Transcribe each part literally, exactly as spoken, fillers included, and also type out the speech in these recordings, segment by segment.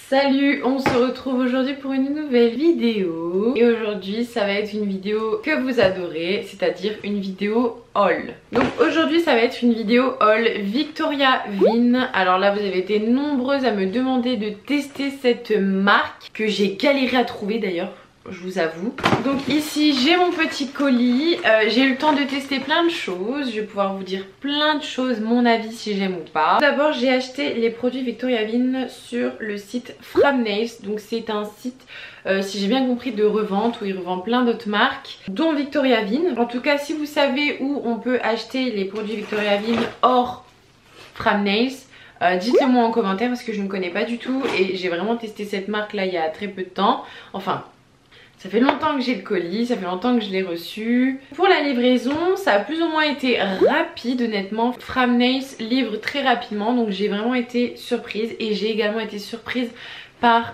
Salut, on se retrouve aujourd'hui pour une nouvelle vidéo. Et aujourd'hui ça va être une vidéo que vous adorez, c'est-à-dire une vidéo haul. Donc aujourd'hui ça va être une vidéo haul Victoria Vin. Alors là vous avez été nombreuses à me demander de tester cette marque que j'ai galéré à trouver d'ailleurs, je vous avoue. Donc ici j'ai mon petit colis, euh, j'ai eu le temps de tester plein de choses, je vais pouvoir vous dire plein de choses, mon avis si j'aime ou pas. D'abord j'ai acheté les produits Victoria Vin sur le site Framnails, donc c'est un site euh, si j'ai bien compris de revente où ils revendent plein d'autres marques dont Victoria Vin. En tout cas si vous savez où on peut acheter les produits Victoria Vin hors Framnails, Euh, dites-le moi en commentaire parce que je ne connais pas du tout et j'ai vraiment testé cette marque là il y a très peu de temps. Enfin, ça fait longtemps que j'ai le colis, ça fait longtemps que je l'ai reçu. Pour la livraison, ça a plus ou moins été rapide honnêtement. Framnails livre très rapidement donc j'ai vraiment été surprise et j'ai également été surprise par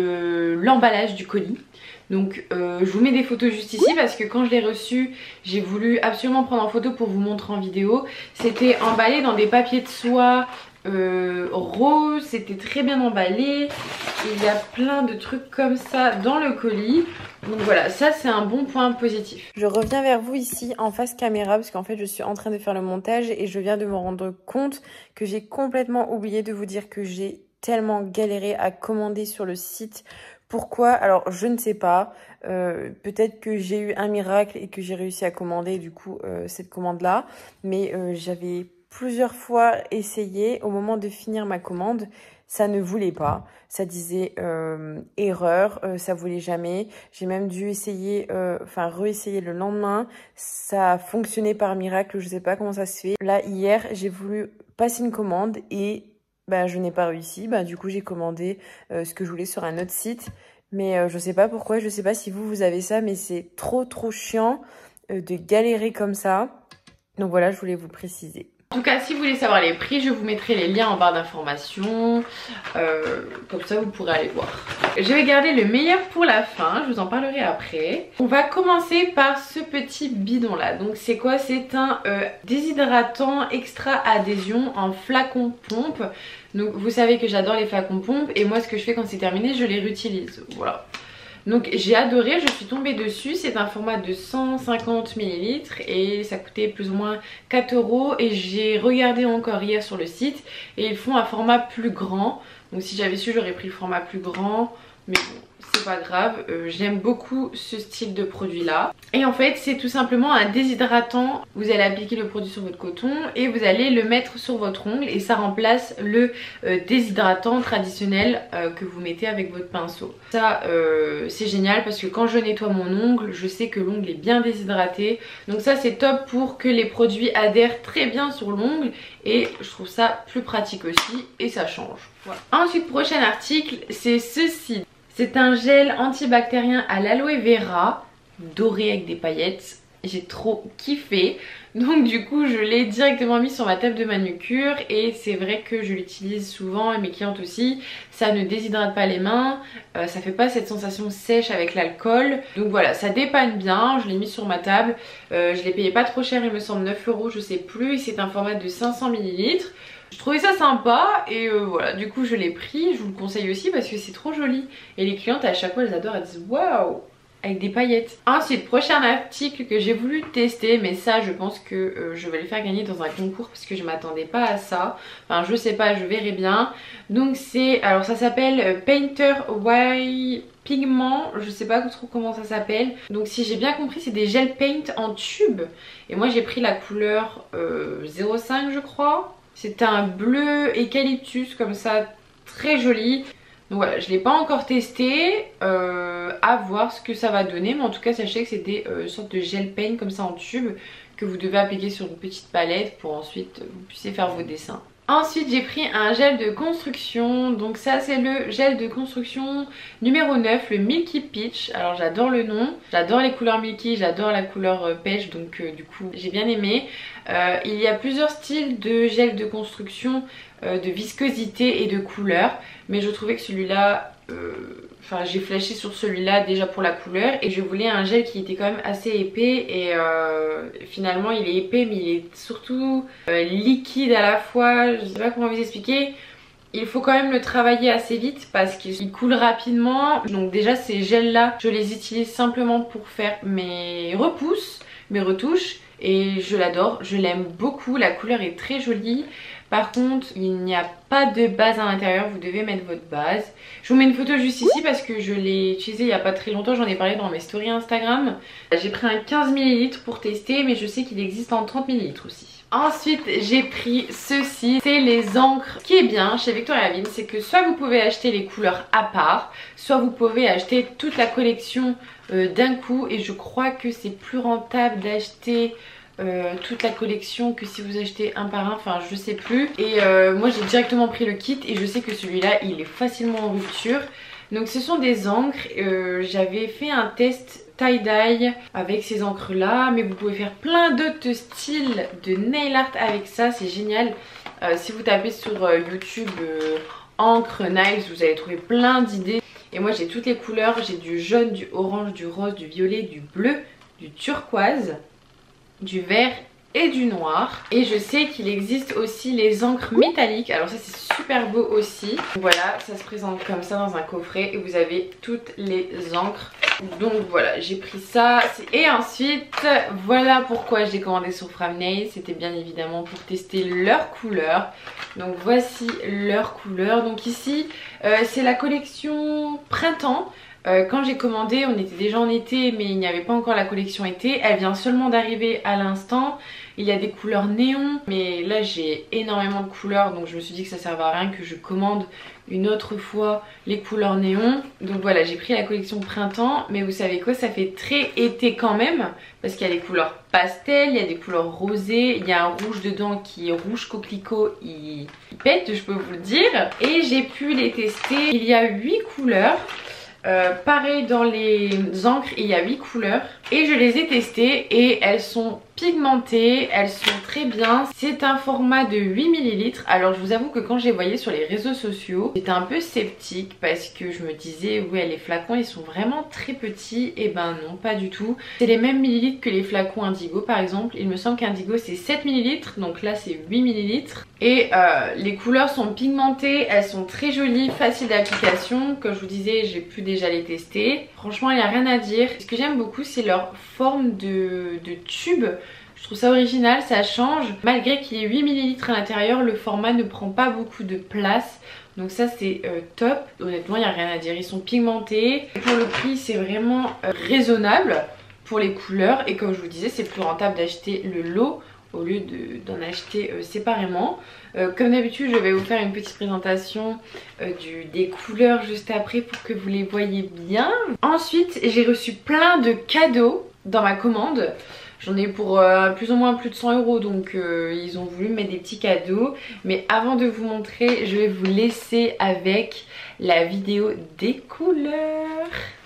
le l'emballage du colis. Donc euh, je vous mets des photos juste ici parce que quand je l'ai reçu, j'ai voulu absolument prendre en photo pour vous montrer en vidéo. C'était emballé dans des papiers de soie euh, rose, c'était très bien emballé. Il y a plein de trucs comme ça dans le colis. Donc voilà, ça c'est un bon point positif. Je reviens vers vous ici en face caméra parce qu'en fait je suis en train de faire le montage et je viens de me rendre compte que j'ai complètement oublié de vous dire que j'ai tellement galéré à commander sur le site. Pourquoi? Alors je ne sais pas, euh, peut-être que j'ai eu un miracle et que j'ai réussi à commander du coup euh, cette commande là, mais euh, j'avais plusieurs fois essayé. Au moment de finir ma commande, ça ne voulait pas, ça disait euh, erreur, euh, ça voulait jamais. J'ai même dû essayer, euh, enfin réessayer le lendemain, ça a fonctionné par miracle, je sais pas comment ça se fait. Là hier j'ai voulu passer une commande et bah, je n'ai pas réussi, bah, du coup j'ai commandé euh, ce que je voulais sur un autre site. Mais euh, je sais pas pourquoi, je sais pas si vous vous avez ça, mais c'est trop trop chiant euh, de galérer comme ça. Donc voilà, je voulais vous préciser. En tout cas si vous voulez savoir les prix, je vous mettrai les liens en barre d'informations, euh, comme ça vous pourrez aller voir. Je vais garder le meilleur pour la fin, je vous en parlerai après. On va commencer par ce petit bidon là. Donc c'est quoi? C'est un euh, déshydratant extra adhésion en flacon pompe. Donc vous savez que j'adore les flacons pompe et moi ce que je fais quand c'est terminé, je les réutilise. Voilà. Donc j'ai adoré, je suis tombée dessus, c'est un format de cent cinquante millilitres et ça coûtait plus ou moins quatre euros et j'ai regardé encore hier sur le site et ils font un format plus grand. Donc si j'avais su j'aurais pris le format plus grand, mais bon c'est pas grave, euh, j'aime beaucoup ce style de produit là. Et en fait c'est tout simplement un déshydratant, vous allez appliquer le produit sur votre coton et vous allez le mettre sur votre ongle et ça remplace le euh, déshydratant traditionnel euh, que vous mettez avec votre pinceau. Ça euh, c'est génial parce que quand je nettoie mon ongle, je sais que l'ongle est bien déshydraté. Donc ça c'est top pour que les produits adhèrent très bien sur l'ongle et je trouve ça plus pratique aussi et ça change. Voilà. Ensuite prochain article c'est ceci. C'est un gel antibactérien à l'aloe vera, doré avec des paillettes. J'ai trop kiffé. Donc du coup je l'ai directement mis sur ma table de manucure et c'est vrai que je l'utilise souvent et mes clientes aussi. Ça ne déshydrate pas les mains, euh, ça fait pas cette sensation sèche avec l'alcool. Donc voilà, ça dépanne bien, je l'ai mis sur ma table. Euh, je l'ai payé pas trop cher, il me semble neuf euros, je sais plus. C'est un format de cinq cents millilitres. Je trouvais ça sympa et euh, voilà, du coup je l'ai pris, je vous le conseille aussi parce que c'est trop joli. Et les clientes à chaque fois elles adorent, elles disent waouh, avec des paillettes. Ensuite, prochain article que j'ai voulu tester, mais ça je pense que euh, je vais le faire gagner dans un concours parce que je m'attendais pas à ça. Enfin je sais pas, je verrai bien. Donc c'est, alors ça s'appelle Painter White Pigment, je sais pas trop comment ça s'appelle. Donc si j'ai bien compris c'est des gel paint en tube. Et moi j'ai pris la couleur euh, zéro cinq je crois. C'est un bleu eucalyptus comme ça, très joli. Donc voilà, je ne l'ai pas encore testé, euh, à voir ce que ça va donner. Mais en tout cas, sachez que c'est des euh, sortes de gel paint comme ça en tube que vous devez appliquer sur une petite palette pour ensuite vous puissiez faire vos dessins. Ensuite j'ai pris un gel de construction, donc ça c'est le gel de construction numéro neuf, le Milky Peach. Alors j'adore le nom, j'adore les couleurs Milky, j'adore la couleur euh, pêche, donc euh, du coup j'ai bien aimé. Euh, il y a plusieurs styles de gel de construction, euh, de viscosité et de couleur, mais je trouvais que celui-là... Euh, Enfin j'ai flashé sur celui-là déjà pour la couleur et je voulais un gel qui était quand même assez épais et euh, finalement il est épais mais il est surtout euh, liquide à la fois, je sais pas comment vous expliquer. Il faut quand même le travailler assez vite parce qu'il coule rapidement. Donc déjà ces gels là, je les utilise simplement pour faire mes repousses, mes retouches. Et je l'adore, je l'aime beaucoup, la couleur est très jolie. Par contre, il n'y a pas de base à l'intérieur, vous devez mettre votre base. Je vous mets une photo juste ici parce que je l'ai utilisé il n'y a pas très longtemps, j'en ai parlé dans mes stories Instagram. J'ai pris un quinze millilitres pour tester, mais je sais qu'il existe en trente millilitres aussi. Ensuite, j'ai pris ceci, c'est les encres. Ce qui est bien chez Victoria Avin, c'est que soit vous pouvez acheter les couleurs à part, soit vous pouvez acheter toute la collection euh, d'un coup. Et je crois que c'est plus rentable d'acheter Euh, toute la collection que si vous achetez un par un, enfin je sais plus. Et euh, moi j'ai directement pris le kit et je sais que celui-là il est facilement en rupture. Donc ce sont des encres, euh, j'avais fait un test tie-dye avec ces encres là, mais vous pouvez faire plein d'autres styles de nail art avec ça, c'est génial. Euh, si vous tapez sur euh, YouTube euh, encre nails, vous allez trouver plein d'idées. Et moi j'ai toutes les couleurs, j'ai du jaune, du orange, du rose, du violet, du bleu, du turquoise, du vert et du noir. Et je sais qu'il existe aussi les encres métalliques, alors ça c'est super beau aussi. Voilà, ça se présente comme ça dans un coffret et vous avez toutes les encres. Donc voilà, j'ai pris ça. Et ensuite, voilà pourquoi j'ai commandé sur Framnail. C'était bien évidemment pour tester leurs couleurs. Donc voici leurs couleurs. Donc ici, euh, c'est la collection printemps. Euh, quand j'ai commandé, on était déjà en été, mais il n'y avait pas encore la collection été. Elle vient seulement d'arriver à l'instant. Il y a des couleurs néon, mais là j'ai énormément de couleurs, donc je me suis dit que ça servait à rien que je commande une autre fois les couleurs néon. Donc voilà, j'ai pris la collection printemps, mais vous savez quoi, ça fait très été quand même, parce qu'il y a des couleurs pastel, il y a des couleurs rosées, il y a un rouge dedans qui est rouge coquelicot, il, il pète, je peux vous le dire. Et j'ai pu les tester, il y a huit couleurs. Euh, pareil dans les encres, il y a huit couleurs et je les ai testées et elles sont pigmentées, elles sont très bien. C'est un format de huit millilitres. Alors je vous avoue que quand je les voyais sur les réseaux sociaux, j'étais un peu sceptique parce que je me disais ouais, les flacons ils sont vraiment très petits. Et ben non, pas du tout. C'est les mêmes millilitres que les flacons Indigo par exemple. Il me semble qu'Indigo c'est sept millilitres, donc là c'est huit millilitres. Et euh, les couleurs sont pigmentées, elles sont très jolies, faciles d'application. Comme je vous disais, j'ai pu déjà les tester. Franchement il n'y a rien à dire. Ce que j'aime beaucoup c'est leur forme de, de tube. Je trouve ça original, ça change. Malgré qu'il y ait huit millilitres à l'intérieur, le format ne prend pas beaucoup de place. Donc ça c'est euh, top. Honnêtement il n'y a rien à dire, ils sont pigmentés. Pour le prix c'est vraiment euh, raisonnable pour les couleurs. Et comme je vous disais, c'est plus rentable d'acheter le lot au lieu d'en acheter euh, séparément. Euh, comme d'habitude je vais vous faire une petite présentation euh, du, des couleurs juste après pour que vous les voyez bien. Ensuite j'ai reçu plein de cadeaux dans ma commande. J'en ai pour euh, plus ou moins plus de cent euros, donc euh, ils ont voulu me mettre des petits cadeaux. Mais avant de vous montrer, je vais vous laisser avec la vidéo des couleurs.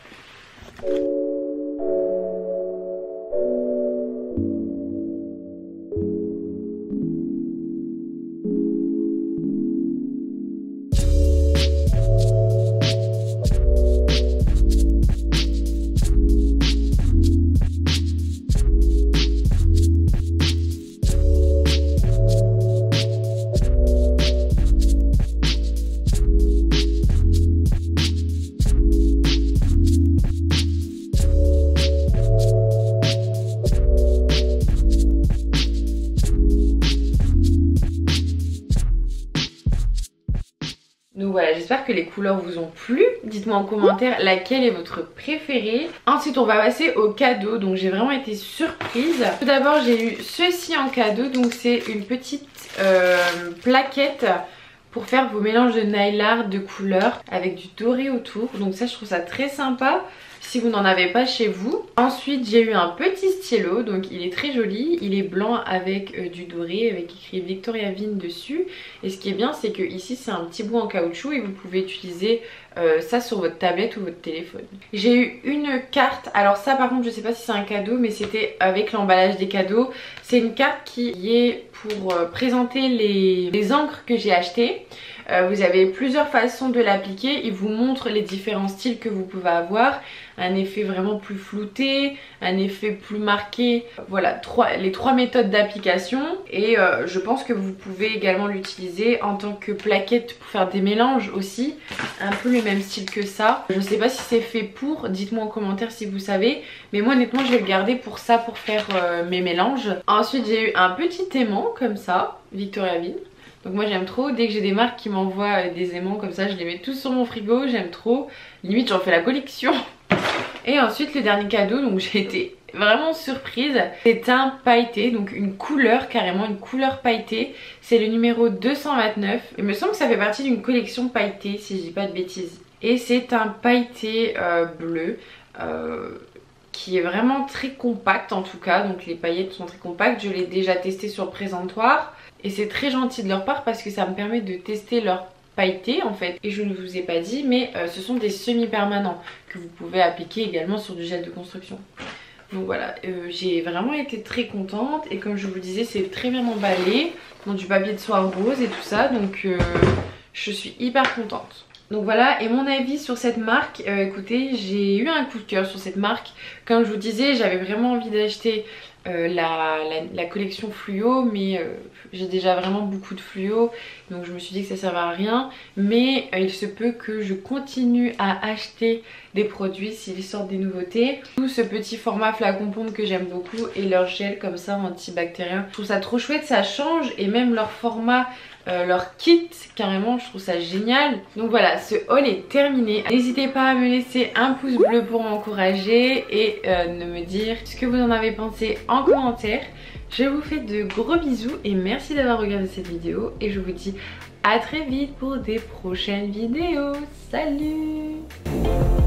Donc voilà, j'espère que les couleurs vous ont plu. Dites-moi en commentaire laquelle est votre préférée. Ensuite on va passer aux cadeaux. Donc j'ai vraiment été surprise. Tout d'abord j'ai eu ceci en cadeau. Donc c'est une petite euh, plaquette pour faire vos mélanges de nail art de couleurs avec du doré autour. Donc ça je trouve ça très sympa si vous n'en avez pas chez vous. Ensuite j'ai eu un petit stylo, donc il est très joli, il est blanc avec euh, du doré, avec écrit Victoria Avin dessus. Et ce qui est bien c'est que ici c'est un petit bout en caoutchouc et vous pouvez utiliser euh, ça sur votre tablette ou votre téléphone. J'ai eu une carte, alors ça par contre je sais pas si c'est un cadeau, mais c'était avec l'emballage des cadeaux. C'est une carte qui est pour euh, présenter les, les encres que j'ai achetées. Euh, vous avez plusieurs façons de l'appliquer. Il vous montre les différents styles que vous pouvez avoir. Un effet vraiment plus flouté, un effet plus marqué. Voilà, trois, les trois méthodes d'application. Et euh, je pense que vous pouvez également l'utiliser en tant que plaquette pour faire des mélanges aussi. Un peu le même style que ça. Je ne sais pas si c'est fait pour, dites-moi en commentaire si vous savez. Mais moi honnêtement je vais le garder pour ça, pour faire euh, mes mélanges. Ensuite j'ai eu un petit aimant comme ça, Victoria Ville. Donc moi j'aime trop, dès que j'ai des marques qui m'envoient des aimants comme ça, je les mets tous sur mon frigo, j'aime trop. Limite j'en fais la collection. Et ensuite le dernier cadeau, donc j'ai été vraiment surprise, c'est un pailleté, donc une couleur, carrément une couleur pailletée. C'est le numéro deux cent vingt-neuf. Il me semble que ça fait partie d'une collection pailletée si je dis pas de bêtises. Et c'est un pailleté euh, bleu. Euh, qui est vraiment très compact en tout cas, donc les paillettes sont très compactes. Je l'ai déjà testé sur le présentoir et c'est très gentil de leur part parce que ça me permet de tester leur pailleté en fait. Et je ne vous ai pas dit, mais euh, ce sont des semi-permanents que vous pouvez appliquer également sur du gel de construction. Donc voilà, euh, j'ai vraiment été très contente et comme je vous le disais, c'est très bien emballé dans du papier de soie rose et tout ça, donc euh, je suis hyper contente. Donc voilà, et mon avis sur cette marque, euh, écoutez, j'ai eu un coup de cœur sur cette marque. Comme je vous disais, j'avais vraiment envie d'acheter euh, la, la, la collection fluo, mais euh, j'ai déjà vraiment beaucoup de fluo, donc je me suis dit que ça servait à rien. Mais euh, il se peut que je continue à acheter des produits s'ils sortent des nouveautés. Tout ce petit format flacon pompe que j'aime beaucoup et leur gel comme ça antibactérien. Je trouve ça trop chouette, ça change, et même leur format... Euh, leur kit, carrément, je trouve ça génial. Donc voilà, ce haul est terminé. N'hésitez pas à me laisser un pouce bleu pour m'encourager et euh, de me dire ce que vous en avez pensé en commentaire. Je vous fais de gros bisous et merci d'avoir regardé cette vidéo. Et je vous dis à très vite pour des prochaines vidéos. Salut!